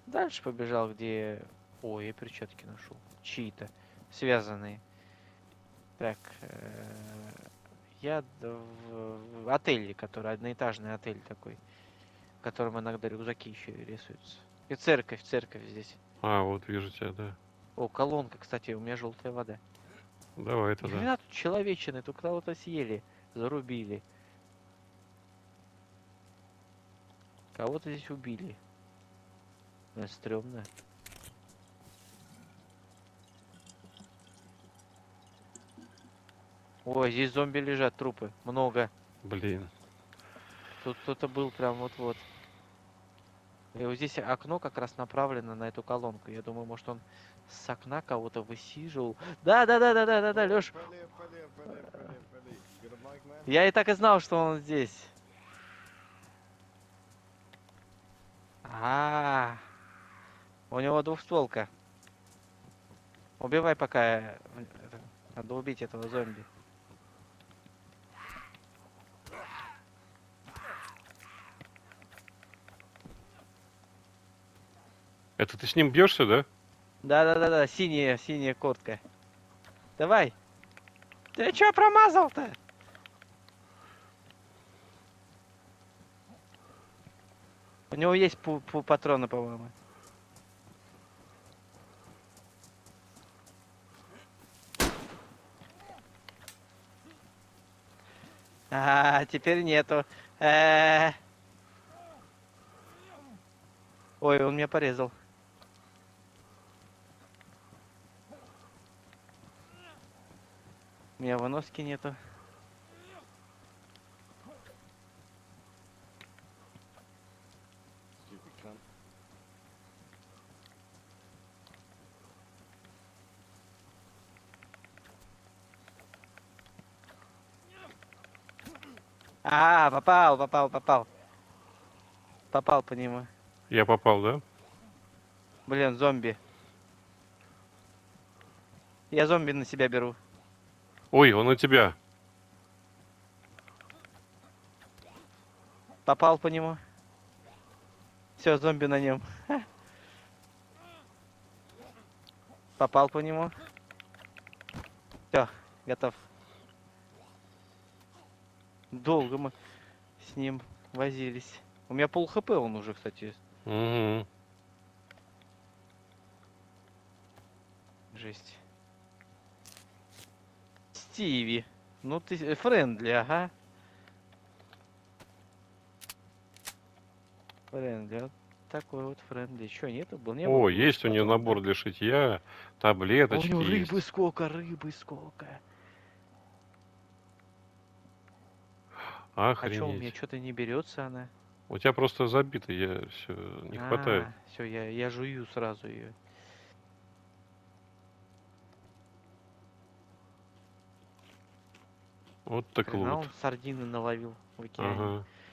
Дальше побежал, где... Ой, я перчатки нашел. Чьи-то. Связанные. Так, я в отеле, который одноэтажный отель такой, в котором иногда рюкзаки еще и рисуются. И церковь здесь. А, вот вижу тебя, да. О, колонка, кстати, у меня желтая вода. Давай Ни тогда. хрена тут человечины, тут кого-то съели, зарубили. Кого-то здесь убили. Стрёмно. Ой, здесь зомби лежат, трупы. Много. Блин. Тут кто-то был прям вот-вот. И вот здесь окно как раз направлено на эту колонку. Я думаю, может он с окна кого-то высиживал. Да, Лёш. Я и так и знал, что он здесь. У него двухстволка. Убивай пока. Надо убить этого зомби. Это ты с ним бьешься, да? Да, синяя куртка. Давай. Ты чё промазал-то? У него есть патроны, по-моему. Теперь нету. Ой, он меня порезал. У меня выноски нету. Попал. Попал по нему. Я попал, да? Блин, зомби. Я зомби на себя беру. Ой, он у тебя. Попал по нему. Все, зомби на нем. Попал по нему. Все, готов. Долго мы с ним возились. У меня пол хп он уже, кстати. Угу. Жесть. Стиви. Ну ты френдли, ага. Френдли. Вот такой вот френдли. Че, нету? Не было О, больше есть у нее патрон, набор да? для шитья, У таблеточки него рыбы есть. сколько, рыбы сколько. А чё, у меня Охренеть. что-то не берется она? У тебя просто забито, я все не хватает. Все, я жую сразу ее. Вот так Хрена вот. он сардины наловил в океане. Ага.